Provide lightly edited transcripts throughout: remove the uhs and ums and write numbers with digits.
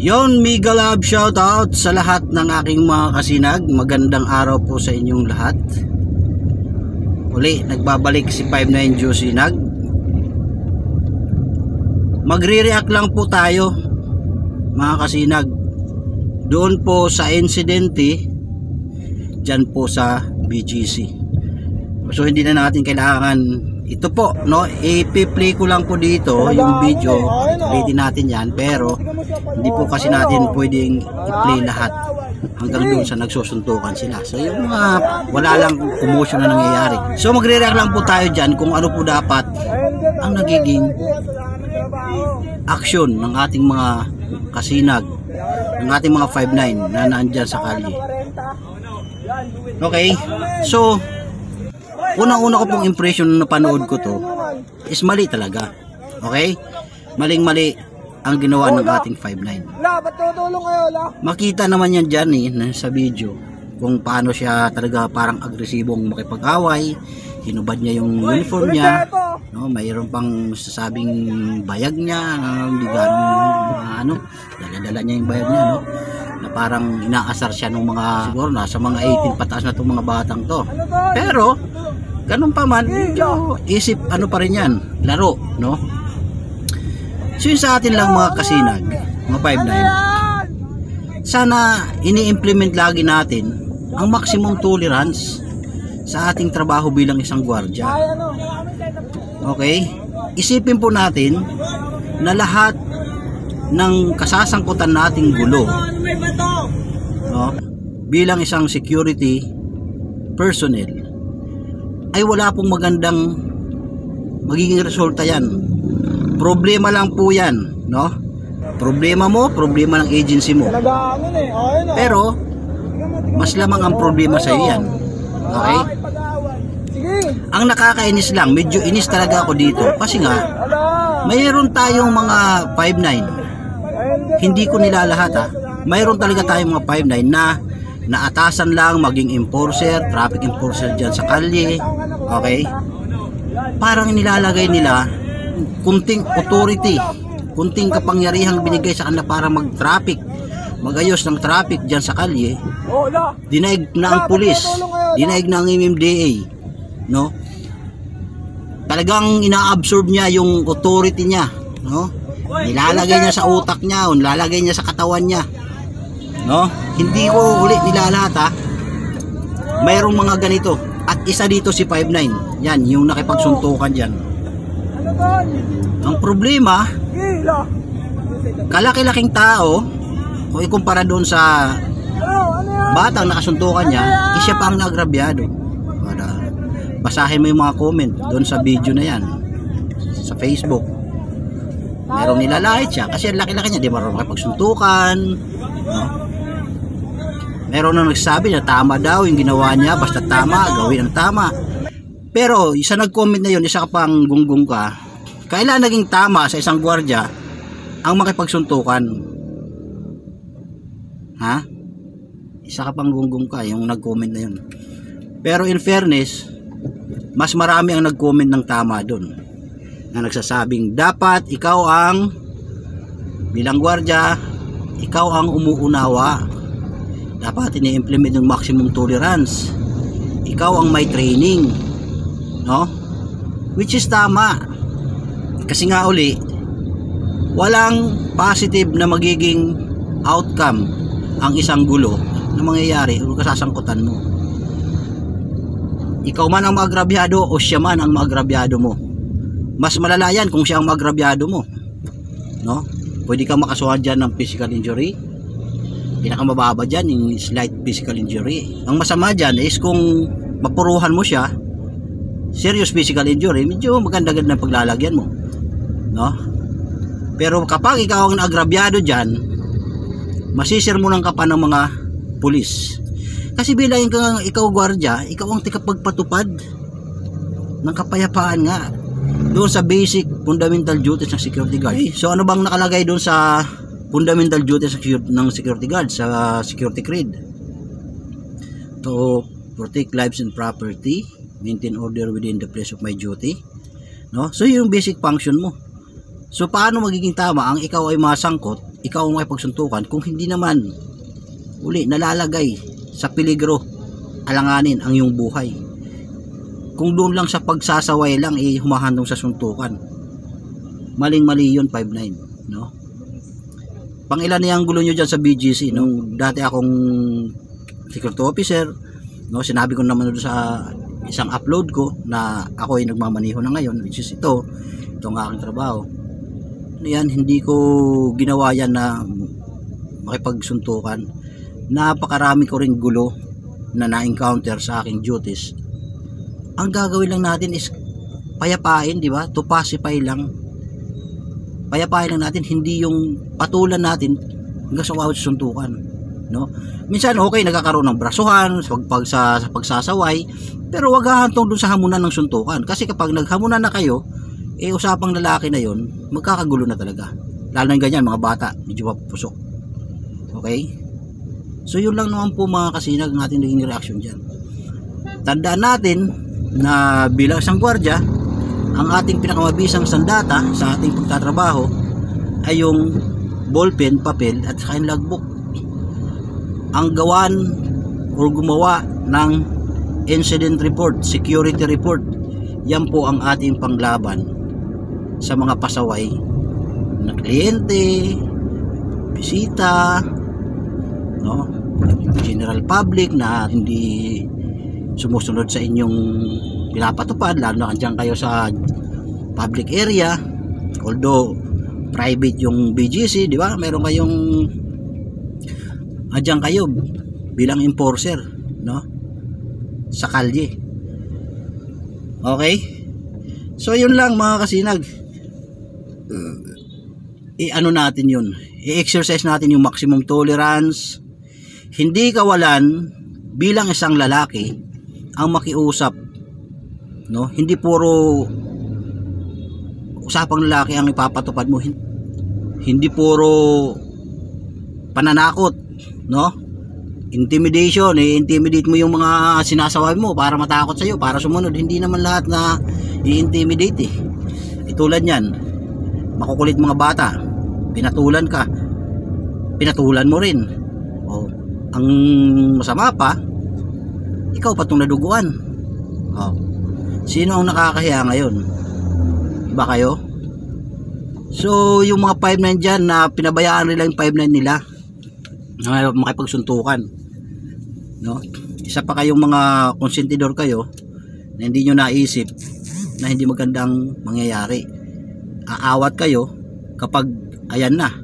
Yon, mega love shoutout sa lahat ng aking mga kasinag. Magandang araw po sa inyong lahat. Uli, nagbabalik si 59 Juicinag. Magre-react lang po tayo mga kasinag doon po sa insidente dyan po sa BGC. So hindi na natin kailangan ito po, no, i-play ko lang po dito yung video, ready natin yan, pero hindi po kasi natin pwedeng i-play lahat hanggang doon sa nagsusuntukan sila. So yung mga wala lang commotion na nangyayari. So magre-react lang po tayo dyan kung ano po dapat ang nagiging action ng ating mga kasinag, ng ating mga 5'9" na nandyan sa kalye. Okay, so unang-una ko pong impression na napanood ko to is mali talaga. Okay? Maling-mali ang ginawa ng ating 5'9". Makita naman yan dyan sa video kung paano siya talaga parang agresibong makipag-away. Hinubad niya yung uniform niya, no? Mayroon pang sasabing bayag niya, hindi ganun dala-dala niya yung bayag niya, no? Na parang inaasar siya ng mga siguro nasa mga 18 pataas na itong mga batang to. Pero ganun pa man, medyo isip ano pa rin yan, laro, no? So yun sa atin lang mga kasinag, mga 5'9", sana ini-implement lagi natin ang maximum tolerance sa ating trabaho bilang isang gwardiya. Okay? Isipin po natin na lahat ng kasasangkutan nating gulo, no, bilang isang security personnel ay wala pong magandang magiging resulta yan. Problema lang po yan, no? Problema mo, problema ng agency mo. Pero mas lamang ang problema sa iyo yan. Okay? Ang nakakainis lang, medyo inis talaga ako dito kasi nga mayroon tayong mga 5'9". Hindi ko nila lahat mayroon talaga tayong mga 5'9" na naatasan lang maging enforcer, traffic enforcer dyan sa kalye. Okay? Parang nilalagay nila kunting authority, kunting kapangyarihang binigay sa kanila para mag-traffic, magayos ng traffic dyan sa kalye. Dinaig na ang pulis, dinaig na ang MMDA, no? Talagang ina-absorb niya yung authority niya, no? Nilalagay niya sa utak niya, o nilalagay niya sa katawan niya, no? Hindi ko ulit nilalahat mayroong mga ganito. At isa dito si 5'9". Yan, yung nakipagsuntukan dyan. Ang problema, kalaki-laking tao, kung ikumpara doon sa batang nakasuntukan niya, siya pa ang nagrabyado. Basahin mo yung mga comment doon sa video na yan sa Facebook. Merong nilalait siya kasi ang laki-laki niya, di marunong makipagsuntukan, no? Meron na nagsabi na tama daw yung ginawa niya, basta tama, gawin ang tama. Pero isa nag-comment na yun, isa ka pang gunggong ka, kailan naging tama sa isang gwardiya ang makipagsuntukan? Ha? Isa ka pang gunggong ka, yung nag-comment na yun. Pero in fairness, mas marami ang nag-comment ng tama dun, na nagsasabing dapat ikaw ang bilang gwardiya, ikaw ang umuunawa, dapat ini-implement yung maximum tolerance, ikaw ang may training, no? Which is tama kasi nga uli walang positive na magiging outcome ang isang gulo na mangyayari kung kasasangkutan mo. Ikaw man ang maagrabyado o siya man ang maagrabyado mo, mas malala yan kung siya ang maagrabyado mo, no? Pwede kang makasuhan dyan ng physical injury. Pinakamababa dyan yung slight physical injury. Ang masama dyan is kung mapuruhan mo siya, serious physical injury, medyo maganda-ganda ng paglalagyan mo, no? Pero kapag ikaw ang agrabyado dyan, masisirmunan ka pa ng mga pulis. Kasi bilang ikaw gwardiya, ikaw ang tikapagpatupad ng kapayapaan nga doon sa basic fundamental duties ng security guard. So ano bang nakalagay doon sa fundamental duties ng security guard sa security creed? To protect lives and property, maintain order within the place of my duty, no? So yung basic function mo. So paano magiging tama ang ikaw ay masangkot ikaw ang makipagsuntukan kung hindi naman uli nalalagay sa peligro, alanganin ang iyong buhay. Kung doon lang sa pagsasaway lang humahandong sa suntukan, maling-mali yun 5'9", no? Pangilan na yung gulo nyo dyan sa BGC, nung dati akong security officer, no, sinabi ko naman doon sa isang upload ko na ako ay nagmamaniho na ngayon, which is itong aking trabaho. Yan, hindi ko ginawa yan na makipagsuntukan. Napakarami ko ring gulo na na-encounter sa aking duties. Ang gagawin lang natin is payapain, di ba? To pacify lang. Payapain lang natin, hindi yung patulan natin hanggang sa wawat suntukan, no? Minsan okay, nagkakaroon ng brasuhan sa pagsasaway, pero wag hahantong dun sa hamunan ng suntukan, kasi kapag naghamunan na kayo, usapang lalaki na yon, magkakagulo na talaga. Lalo na ganyan, mga bata, medyo mapusok. Okay? So yun lang naman po mga kasinag ang ating naging reaction dyan. Tandaan natin na bilang isang gwardiya, ang ating pinakamabisang sandata sa ating pagtatrabaho ay yung ballpen, papel at saka yung logbook. Ang gawan o gumawa ng incident report, security report, yan po ang ating panglaban sa mga pasaway na kliyente, bisita, no, general public na hindi sumusunod sa inyong pinapatupad, lalo na kandiyan kayo sa public area. Although private yung BGC, di ba? Meron kayong andiyan kayo bilang enforcer, no, sa kalye. Okay? So yun lang mga kasinag. I-ano natin yun, i-exercise natin yung maximum tolerance. Hindi kawalan bilang isang lalaki ang makiusap, no? Hindi puro usapang lalaki ang ipapatupad mo, hindi puro pananakot, no? Intimidation, i-intimidate mo yung mga sinasaway mo para matakot sa iyo, para sumunod. Hindi naman lahat na i-intimidate Tulad niyan, makukulit mga bata, pinatulan ka, pinatulan mo rin. O, ang masama pa, ikaw pa itong naduguan. O, sino ang nakakahiya ngayon? Iba kayo? So yung mga 5'9" dyan na pinabayaan nila yung 5'9" nila na makipagsuntukan, no? Isa pa kayong mga konsentidor kayo na hindi nyo naisip na hindi magandang mangyayari. Aawat kayo kapag ayan na,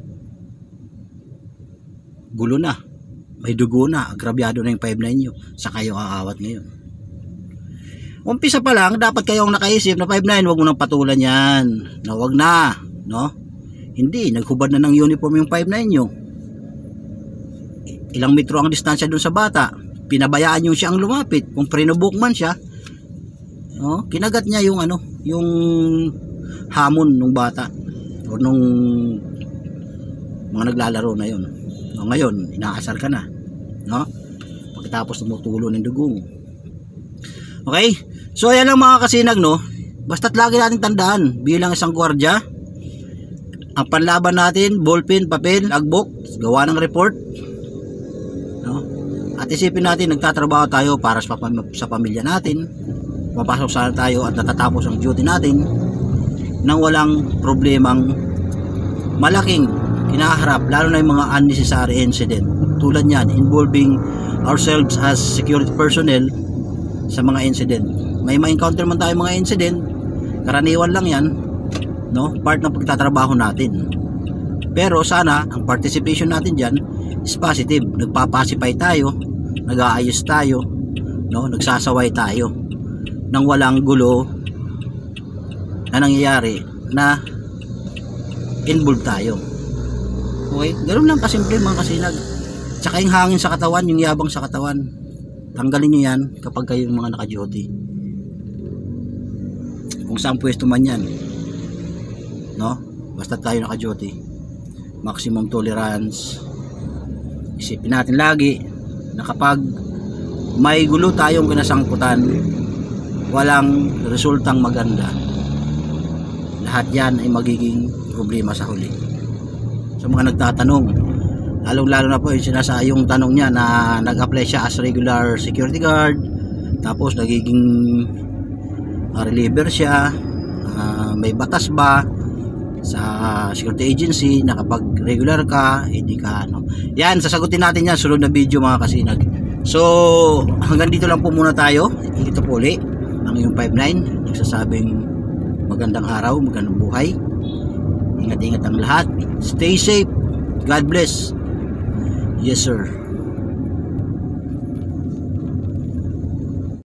gulo na, may dugo na, agrabyado na yung 5'9" nyo, sa kayo aawat ngayon. Umpisa pa lang, dapat kayong nakaisip na 5'9", wag mo nang patulan yan, na wag na, no? Hindi, naghubad na ng uniform yung 5'9" nyo. Ilang metro ang distansya dun sa bata, pinabayaan nyo siyang lumapit. Kung prinubok man siya, no, kinagat niya yung ano, yung hamon ng bata o nung mga naglalaro na yun. No, ngayon, inaasar ka na, no? Pagkatapos tumutulo ng dugo mo. Okay? So ayan lang mga kasinag, no? Basta't lagi natin tandaan, bilang isang gwardiya, ang panlaban natin, ballpen, papel, logbook, gawa ng report, no? At isipin natin, nagtatrabaho tayo para sa pamilya natin. Mapasok sana tayo at natatapos ang duty natin nang walang problemang malaking kinaharap, lalo na yung mga unnecessary incident tulad yan, involving ourselves as security personnel sa mga incident. May ma-encounter man tayo mga incident, karaniwan lang yan, no? Part ng pagtatrabaho natin. Pero sana ang participation natin dyan is positive. Nagpapacify tayo, nag-aayos tayo, no? Nagsasaway tayo nang walang gulo na nangyayari na involved tayo. Okay? Ganoon lang kasimple mga kasinag. Tsaka yung hangin sa katawan, yung yabang sa katawan, tanggalin nyo yan kapag kayo yung mga naka-duty. Kung saan pwesto man yan, no? Basta tayo naka-duty, maximum tolerance. Isipin natin lagi na kapag may gulo tayong kinasangkutan, walang resultang maganda, lahat yan ay magiging problema sa huli. So sa mga nagtatanong. Lalong-lalo na po yung tanong niya na nag-apply siya as regular security guard, tapos nagiging reliever siya. May batas ba sa security agency na kapag regular ka, hindi ka ano. Yan, sasagutin natin yan sunod na video mga kasinag. So, hanggang dito lang po muna tayo. Ito po ulit ang yung 59 nagsasabing magandang araw, magandang buhay. Ingat-ingat ang lahat. Stay safe. God bless. Yes sir.